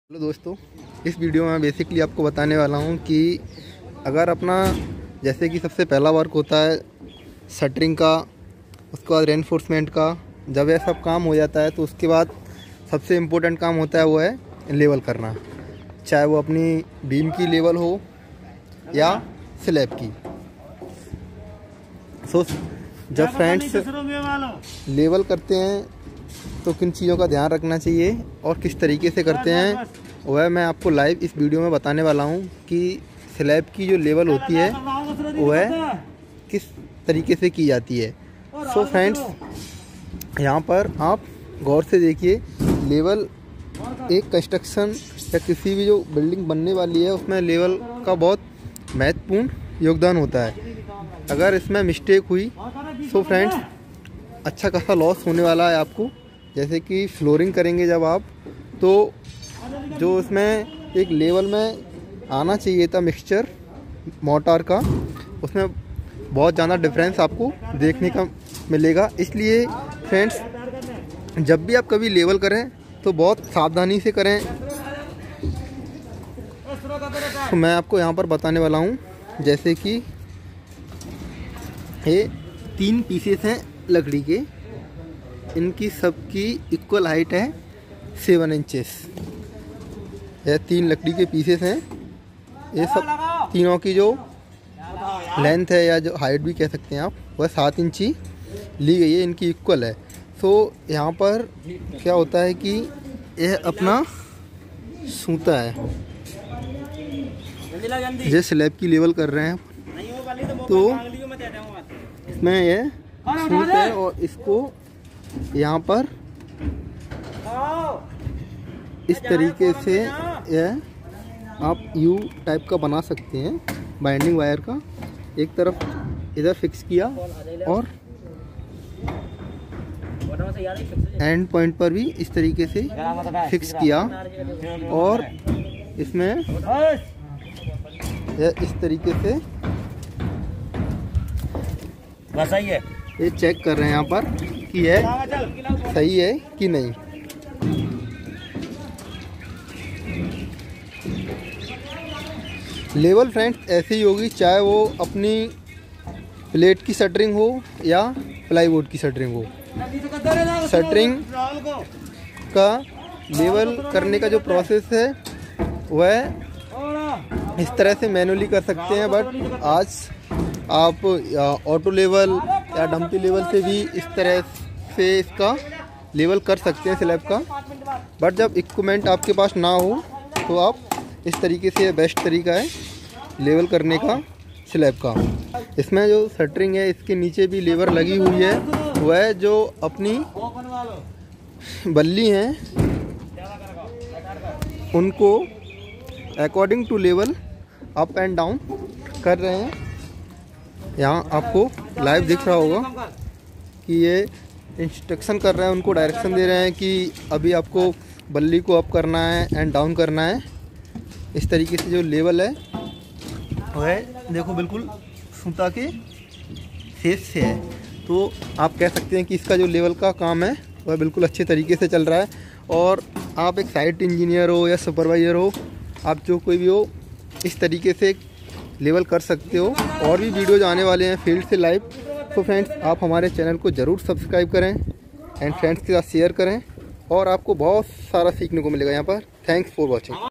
Hello दोस्तों, इस video में बेसिकली आपको बताने वाला हूं कि अगर अपना जैसे कि सबसे पहला वर्क होता है शटरिंग का, उसके बाद रेनफोर्समेंट का। जब यह सब काम हो जाता है तो उसके बाद सबसे इम्पोर्टेंट काम होता है वो है लेवल करना, चाहे वो अपनी बीम की लेवल हो या स्लैब की। सो जब फ्रेंड्स लेवल करते हैं तो किन चीज़ों का ध्यान रखना चाहिए और किस तरीके से करते हैं, वह मैं आपको लाइव इस वीडियो में बताने वाला हूं कि स्लैब की जो लेवल होती है वह किस तरीके से की जाती है। सो फ्रेंड्स, यहाँ पर आप गौर से देखिए, लेवल एक कंस्ट्रक्शन या किसी भी जो बिल्डिंग बनने वाली है उसमें लेवल का बहुत महत्वपूर्ण योगदान होता है। अगर इसमें मिस्टेक हुई सो फ्रेंड्स अच्छा खासा लॉस होने वाला है आपको। जैसे कि फ्लोरिंग करेंगे जब आप, तो जो उसमें एक लेवल में आना चाहिए था मिक्सचर मोर्टार का, उसमें बहुत ज़्यादा डिफरेंस आपको देखने का मिलेगा। इसलिए फ्रेंड्स, जब भी आप कभी लेवल करें तो बहुत सावधानी से करें। तो मैं आपको यहाँ पर बताने वाला हूँ, जैसे कि ये 3 पीसेस हैं लकड़ी के, इनकी सबकी इक्वल हाइट है 7 इंचेस। यह 3 लकड़ी के पीसेस हैं। ये सब तीनों की जो लेंथ है या जो हाइट भी कह सकते हैं आप, वह 7 इंची ली गई है, इनकी इक्वल है। तो यहाँ पर क्या होता है कि यह अपना सूता है, ये स्लैब की लेवल कर रहे हैं, तो इसमें यह सूत है और इसको यहाँ पर इस तरीके से यह आप यू टाइप का बना सकते हैं। बाइंडिंग वायर का एक तरफ इधर फिक्स किया और एंड पॉइंट पर भी इस तरीके से फिक्स किया, और इसमें यह इस तरीके से ये चेक कर रहे हैं यहाँ पर कि यह सही है कि नहीं। लेवल फ्रेंड्स ऐसी ही होगी, चाहे वो अपनी प्लेट की शटरिंग हो या प्लाईवुड की शटरिंग हो। शटरिंग का लेवल करने का जो प्रोसेस है वह इस तरह से मैनुअली कर सकते हैं, बट आज आप ऑटो लेवल या डंपी लेवल से भी इस तरह से इसका लेवल कर सकते हैं स्लैब का। बट जब इक्विपमेंट आपके पास ना हो तो आप इस तरीके से बेस्ट तरीका है लेवल करने का स्लैब का। इसमें जो शटरिंग है इसके नीचे भी लेवर लगी हुई है, वह जो अपनी बल्ली हैं उनको according to level up and down कर रहे हैं। यहाँ आपको लाइव दिख रहा होगा कि ये इंस्ट्रक्शन कर रहे हैं, उनको डायरेक्शन दे रहे हैं कि अभी आपको बल्ली को अप करना है एंड डाउन करना है। इस तरीके से जो लेवल है वह देखो बिल्कुल सूता के फेस से है, तो आप कह सकते हैं कि इसका जो लेवल का काम है वह बिल्कुल अच्छे तरीके से चल रहा है। और आप एक साइट इंजीनियर हो या सुपरवाइज़र हो, आप जो कोई भी हो, इस तरीके से लेवल कर सकते हो। और भी वीडियोज आने वाले हैं फील्ड से लाइव। तो फ्रेंड्स, आप हमारे चैनल को ज़रूर सब्सक्राइब करें एंड फ्रेंड्स के साथ शेयर करें, और आपको बहुत सारा सीखने को मिलेगा यहाँ पर। Thanks for watching.